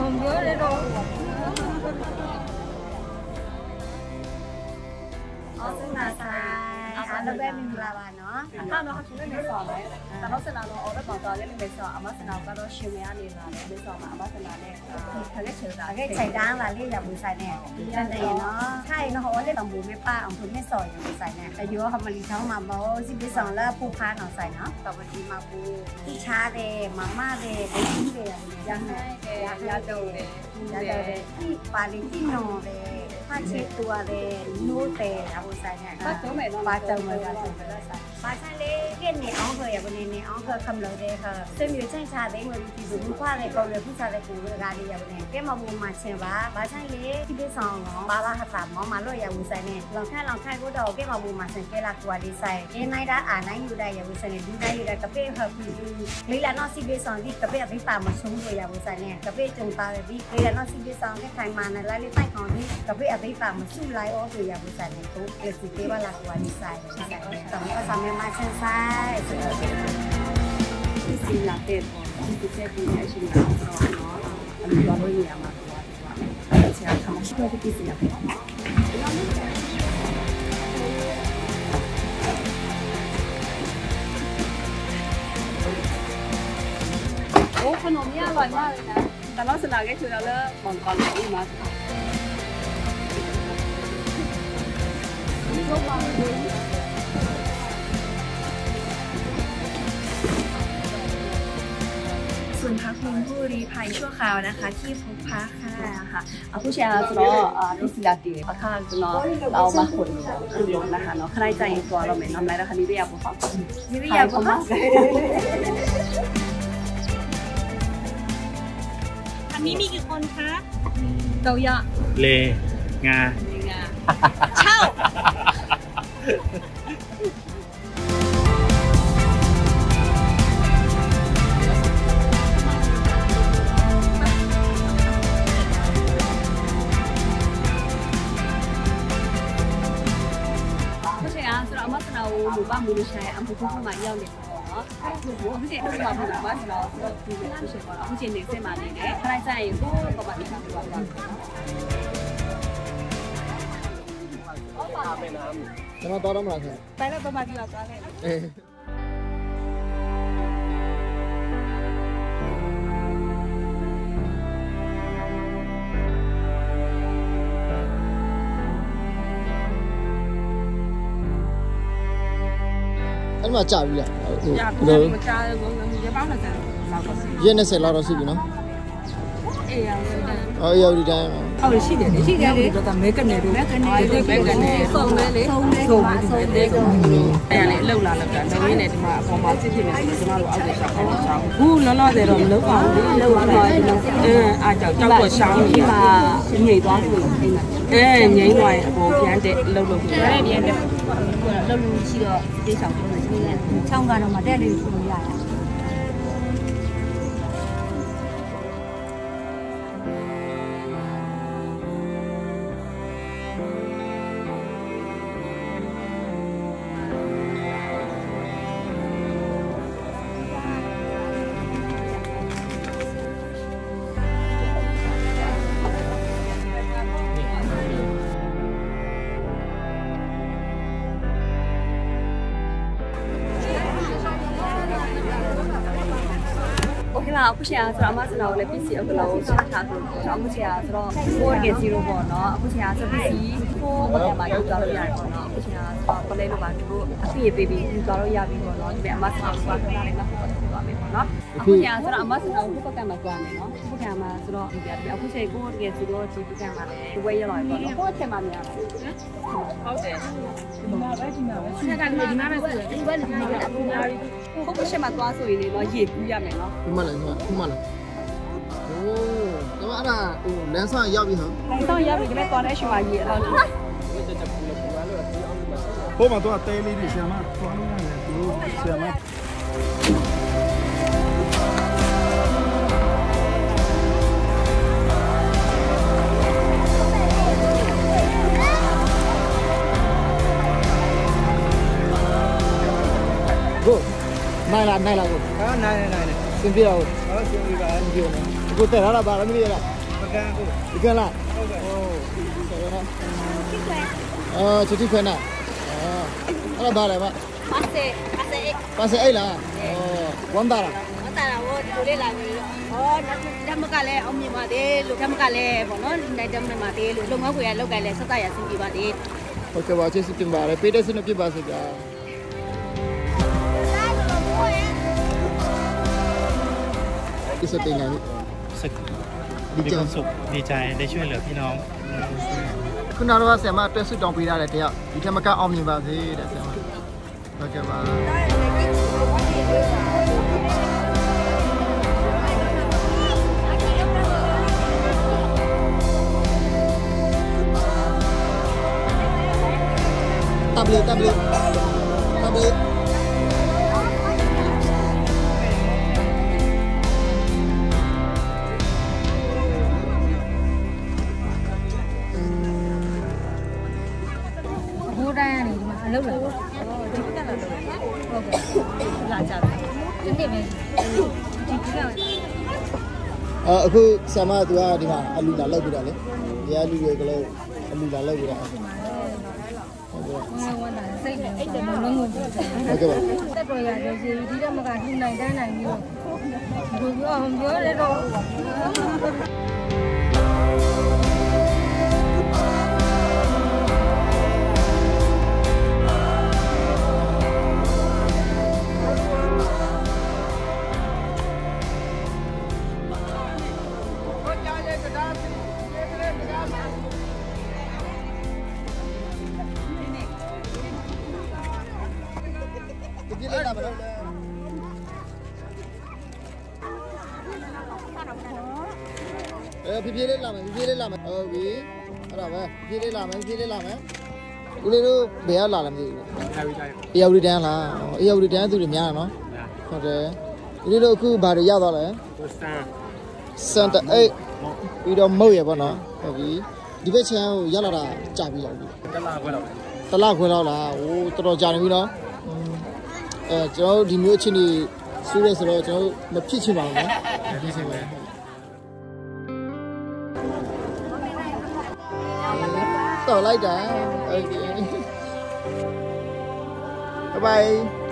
ပြောတယ်တော့အော်စနာဆိုင်အားလုံးပဲမင်္ဂလာပါနော်အခါတော့ရှင်နေဆော်တယ်တော့စနာတော့အော်တော့တော်လေးနေဆော်အမစနာကတော့ရှင်မရနေလာတယ်နေဆော်မှာအမစနာနဲ့ခက်ချေတာအဲ့ချိန်တန်းလာလေးရဘူးဆိုင်နဲ့တန်တယ်နော်ခိုင်နော်ဟောလေးတော့ဘူးမပါအောင်သူနေဆော်ရဘူးဆိုင်နဲ့အယောဟမလီချောင်းမှာမောစီပဆောင်လာပူဖားနော်ဆိုင်နော်တော်ဒီမှာပူတိချားတယ်မမတယ်ဒိကြီးတယ်ရမ်းနေရတော့တယ်ဒီပါလီတီနော်တယ်ဖာချေတူရတယ်နိုးတယ်အဘူးဆိုင်နဲ့ပါတုံးမယ်နော်ပါတုံးမယ်ပါဆိုင်ပါဆိုင်လေးကနေအောင်ခေါ်ရပါနေအောင်ခေါ်ခမလို့တဲ့ခါစင်မျိုးချင်းချတဲ့ငွေဒီဘူခွာတဲ့ပေါ်ရဖူးစားတဲ့ကိုကလေးရပါနေကဲမဘူမှာချင်းပါဆိုင်လေးဒီပဆောင်တော့ပါလာဟတာမောင်မလို့ရဘူးဆိုင်နဲ့လောင်ခိုင်ကိုတော့ကဲမဘူမှာချင်းကဲလာကွာဒီဆိုင်ဒီနိုင်တာအာနိုင်ယူတဲ့ရဘူးဆိုင်နဲ့ဒီတိုင်းရတဲ့ကပေဟပ်ပြီးလေးလာတော့စီပဆောင်ဒီကပေအသိပါမဆုံးလို့ရဘူးဆိုင်နဲ့ကပေကြုံပါဒီလေးလာတော့စီပဆောင်ကခိုင်မာနဲ့လာလေးတိုက်ခေါင်းဒီကပေအသိပါမစုလိုက်အောဆိုရဘူးဆိုင်နဲ့ကိုလက်စီပေးပါလာကွာဒီဆိုင်တော့ဆာမေမာချင်းဆိုင်ဒီစီလာတဲ့ပေါ်ဒီချက်ပြီးအရှင်ကတော့နော်အလူတော်လို့ရမှာတော့အဲ့ဆရာကမရှိတော့ဒီစီလာတဲ့โอ้ขนมนี่อร่อยมากเลยนะแต่เราสนาแค่คือเราเลิกมองก่อนเลยมาส่วนพักพิงผู้รีภัยชั่วคราวนะคะที่พบพักค่ะผู้ชายเราที่ศิลาดีค่ะเรามาขนขึ้นรถนะคะเนาะใครใจตัวเราไม่น้ำไรนะคะนี่เรียกว่านี่เรียกว่าอันนี้มีกี่คนคะเราอยากเลงาเช่าအမစနာကိုလူပါမူလို့ရှိရင်အမှုခုမှရောက်နေပေါ့နော်အခုချိန်အခုမှဖြစ်လာပါစနာဆိုတော့ဒီလိုရှိပေါ့အခုချိန်နေစင်မာနေတယ်ခလိုက်ဆိုင်ရင်ကိုပပနေတာပြောတာကျွန်တော်တော်မလားခင်ဗျတိုင်လည်းပပပြသွားတယ်အဲ့မှာကြာပြီလားကြာပြီမကြာဘူးရပောင်း20လောက်တော့ရက်20လောက်တော့ရှိပြီနော်အေးရောအော်ရောက်ဒီတိုင်းဟုတ်ရှိတယ်လေရှိတယ်လေတော့မဲကနေတို့မဲကနေစုံမဲလေစုံမဲတဲ့ကိုအဲ့ရလေအလောက်လာလောက်တာလုံးရင်းနဲ့ဒီမှာအပေါ်မှာစစ်ဖြစ်နေတယ်ကျွန်တော်တို့အောက်ကိုရှောက်အောင်ရှောက်ဘူးလောလောဆယ်တော့မလုပ်ပါဘူးလေလုပ်ပါတော့အားကြောက်တော့ရှောင်းနေမှာငြိမ်သွားပြီငြိမ်သွားရင်အပေါ်ပြန်တဲ့လှုပ်ပြီးပြန်တဲ့လှုပ်လို့ရှိတော့တိတ်ဆောင်ပြီးနေတယ်ချောင်းကတော့မတက်လေးကိုရရအခုချိန်ကဆိုတော့အမစနာကိုလည်း PC အခုလောက်ချထားလို့ပေါ့နော်အခုချိန်ကဆိုတော့4.0ပေါ့နော်အခုချိန်ကဆို PC 4ပေါ့မှာယူသွားလို့ရတယ်ပေါ့နော်အခုချိန်ကဆိုတော့ play လို့ပါတို့အပြည့်ပေးပြီးယူသွားလို့ရပြီပေါ့နော်ဒီအမစနာကိုသွားခဏလေးမှပေါ့သွားမယ်ပေါ့နော်အခုချိန်ကဆိုတော့အမစနာကိုပုတ်ကတ်မှာသွားမယ်နော်ပုတ်ကတ်မှာဆိုတော့ဒီပြအခုချိန်ကိုတကယ်စီတော့ဒီပုတ်ကတ်မှာလည်းဝဲရတော့ပေါ့နော်ကိုယ့်အချိန်မှာများတယ်ဟုတ်တယ်ဒီမှာပဲဒီမှာပဲဆက်ကဒီမှာပဲဆိုရင်ဒီဘက်ကနေအခုများပြီကိုယ့်အချိန်မှာသွားဆိုရင်လည်းရေကူးရမယ်နော်ဒီမှာလည်းဒီမှာလည်းโอ้တော့အဲ့ဒါဟိုလမ်းဆောင်ရောက်ပြီဟမ်လမ်းဆောင်ရောက်ပြီဒီမဲ့သွားတဲ့ရှင်မကြီးအဲ့လိုဟိုမှာတော့တဲလေးတွေဆရာမသွားလို့ရတယ်သူဆရာမကိုနိုင်လားကိုနိုင်စင်ပြအောင်ဟုတ်စင်ပြပါကိုတက်လာပါလားမသိရလားဒီကလားဟုတ်ကဲ့ဆိုတော့ချစ်ခွဲနာအဲ့ဒါဘာလဲပါပါစေအဲ့လားဝမ်းတာလားဟောဒီလိုလေးလာပြီးတော့ဓမ္မကလည်းအောင်မြင်ပါသေးလို့ဓမ္မကလည်းပေါ့နော်နိုင်ဓမ္မမှာသေးလို့လုံငန်းခွေရလောက်ကလည်းဆက်သက်ရဆင်းပြပါသေးဟုတ်ကဲ့ပါချစ်စတင်ပါတယ်ပေးတဲ့စနစ်ပြပါစေကြာဒီစတင်နေပြီดีใจได้ช่วยเหลือพี่น้องခုနကတော့ဆရာမတွဲဆွတောင်းပေးရတယ်တယောက်ဒီထက်မကအောင်မြင်ပါစေတဲ့ဆရာမဟုတ်ကဲ့ပါtablet ဘိုးတိုင်းကနေဒီမှာအလုပ်လာတော့ဒီကလာတော့ဟုတ်ကဲ့လာကြတယ်ဒီနေ့ပဲဒီကအခုဆရာမကသူကဒီမှာအလူလာလောက်ပြီးတော့လေဒီအလူတွေကလည်းအလူလာလောက်ပြီးတော့ဝမ်းသာစိတ်နဲ့အဲ့တလုံးလုံးကိုဟုတ်ကဲ့ပါတက်တော်ရတယ်စီဒီတော့မကလှူနိုင်တန်းနိုင်မျိုးဒီပြောရတော့ပြေးလိုက်လာမလို့ပြေးလေးလာမယ်ဟုတ်ပြီအဲ့ဒါပဲပြေးလေးလာမယ်ဦးလေးတို့ဘယ်ကလာလဲမသိဘူးအေယာဝတီတန်းလားအေယာဝတီတန်းသူတွေများတာနော်ဟုတ်တယ်ဦးလေးတို့အခုဘာတွေရောက်သွားလဲစန်တာအိတ်ပြီးတော့မုတ်ရပေါ့နော်ဟုတ်ပြီဒီဘက်ချမ်းကိုရောက်လာတာကြာပြီလားတလခွဲလောက်လားဟိုတော်တော်ကြာနေပြီနော်ကျွန်တော်ဒီမျိုးအချင်းကြီးစူးရဲဆိုတော့ကျွန်တော်မဖြစ်ချင်ပါဘူးနော်ဒီစင်ပဲတော်လိုက်တာโอเคဘိုင်